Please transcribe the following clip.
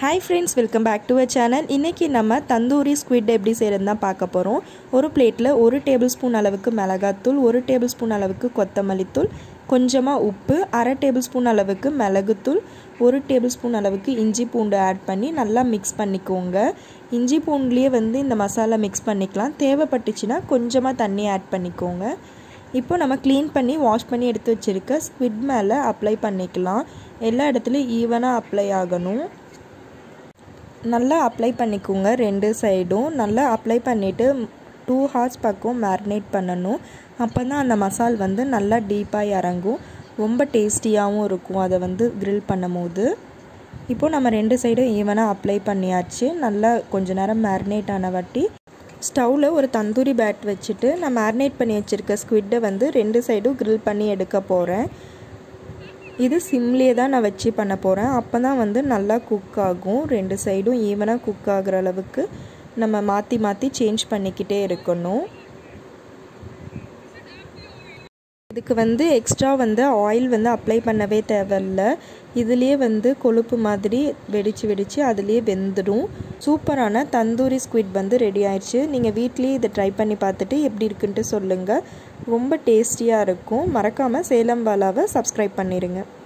Hi friends, welcome back to our channel. இன்னைக்கு நம்ம tandoori squid எப்படி செய்யறதுன்னு தான் பார்க்க போறோம். ஒரு பிளேட்ல 1 டேபிள்ஸ்பூன் அளவுக்கு மிளகாய்த்தூள், 1 டேபிள்ஸ்பூன் அளவுக்கு கொத்தமல்லி தூள், கொஞ்சமா உப்பு, 1/2 டேபிள்ஸ்பூன் அளவுக்கு மிளகுத்தூள், 1 டேபிள்ஸ்பூன் அளவுக்கு இஞ்சி பூண்டு ஆட் பண்ணி நல்லா மிக்ஸ் பண்ணிக்கோங்க. இஞ்சி பூண்டுலயே இந்த மசாலா மிக்ஸ் பண்ணிக்கலாம். தேவைப்பட்டுச்சுனா கொஞ்சமா தண்ணி ஆட் பண்ணிக்கோங்க. இப்போ நம்ம க்ளீன் பண்ணி வாஷ் பண்ணி எடுத்து வச்சிருக்க ஸ்குவிட் மேல அப்ளை பண்ணிக்கலாம். எல்லா இடத்துலயும் ஈவனா அப்ளை ஆகணும். நல்லா அப்ளை பண்ணிக்கோங்க. ரெண்டு சைடும் நல்லா அப்ளை பண்ணிவிட்டு 2 hours பக்கம் மேரினேட் பண்ணணும். அப்போ தான் அந்த மசால் நல்லா டீப்பாக இறங்கும். ரொம்ப டேஸ்டியாகவும் இருக்கும் அதை கிரில் பண்ணும் போது. இப்போது நம்ம ரெண்டு சைடும் ஈவனாக அப்ளை பண்ணியாச்சு. நல்லா கொஞ்ச நேரம் மேரினேட் ஆன வாட்டி ஸ்டவ்வில் ஒரு தந்தூரி பேட் வச்சுட்டு நான் மேரினேட் பண்ணி வச்சுருக்க ஸ்குவிட்டை ரெண்டு சைடும் கிரில் பண்ணி எடுக்க போகிறேன். இது சிம்லேயே தான் நான் வச்சு பண்ண போகிறேன். அப்போ தான் நல்லா குக் ஆகும். ரெண்டு சைடும் ஈவனாக குக் ஆகிற அளவுக்கு நம்ம மாற்றி மாற்றி சேஞ்ச் பண்ணிக்கிட்டே இருக்கணும். இதுக்கு எக்ஸ்ட்ரா ஆயில் அப்ளை பண்ணவே தேவையில்லை. இதுலேயே கொழுப்பு மாதிரி வெடிச்சு அதுலேயே வெந்துடும். சூப்பரான தந்தூரி ஸ்குவிட் ரெடி ஆயிடுச்சு. நீங்கள் வீட்லேயே இதை ட்ரை பண்ணி பார்த்துட்டு எப்படி இருக்குன்ட்டு சொல்லுங்கள். ரொம்ப டேஸ்டியாக இருக்கும். மறக்காமல் சேலம் வாலாவை சப்ஸ்கிரைப் பண்ணிடுங்க.